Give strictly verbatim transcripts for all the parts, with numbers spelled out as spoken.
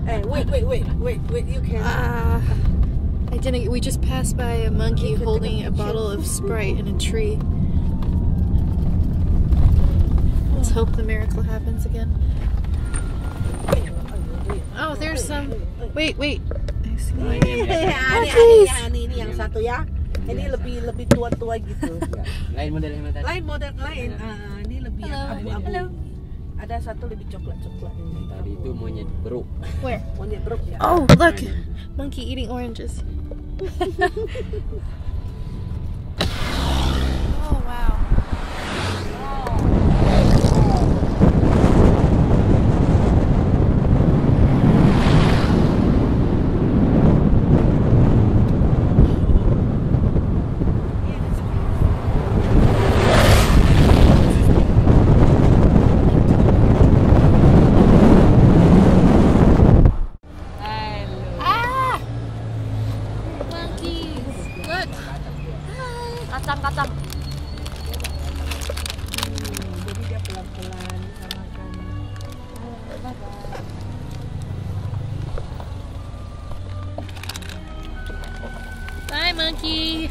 Hey, wait, wait, wait, wait, wait. You can. Ah, I didn't. We just passed by a monkey holding a bottle of Sprite in a tree. Let's hope the miracle happens again. Oh, there's some. Wait, wait. I see one. Monkeys. Ini ini yang satu ya. Ini lebih lebih tua-tua gitu. Lain model yang tadi. Lain model lain. Ah, ini lebih yang Hello. abu-abu. Hello. Ada satu lebih coklat-coklat ini. Tadi itu monyet beruk. Where? Monyet beruk ya. Oh, look. Monkey eating oranges. Oh, wow. Kacang-kacang. Hmm, jadi dia pelan-pelan sama kamu. Bye, monkey.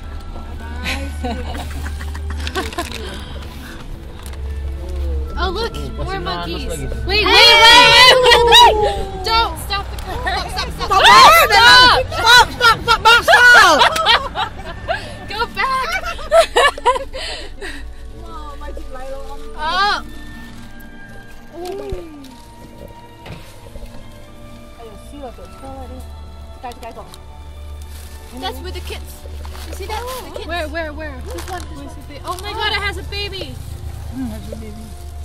Oh, look, more monkeys. Wait, wait, wait, wait, wait, wait. Don't stop the car. Stop, stop, stop. Stop, Stop, stop, stop, stop, stop. Go back. Wow, magic Lilo. Oh. Ayo, sila tuh. Sila ni. Sekali sekali kok. That's with the kids. You see that? The kids. Where, where, where? This one. Where's the baby? Oh my God, it has a baby. Hmm, has a baby.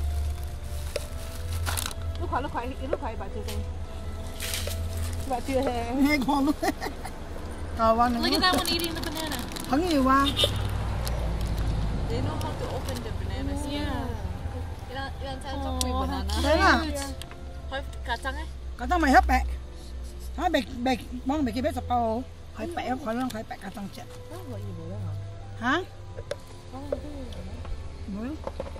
Lúc khỏi, lúc khỏi, lúc khỏi bà chưa xem. Bà chưa xem. Nghe con luôn. Ờ, con Look này. at that one eating the banana. Phấn nhiều quá. They know how to open the bananas. Yeah. Ilan ilan saya Oh, coklat banana. Đấy là Thôi kacang ấy. cả tao mày hấp bẹ. Nó bẹ bẹ mong bẹ kia biết sập bao. Khỏi bẹ khỏi luôn khỏi bẹ cả tao chết. Hả? Muốn.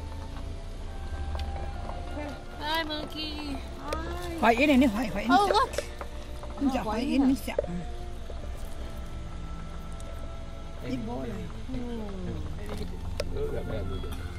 Bye, monkey. Phải ý này nó phải phải. Oh, look. Không chả phải ý nó chả. Ít bố này. Berapa ya, Bu?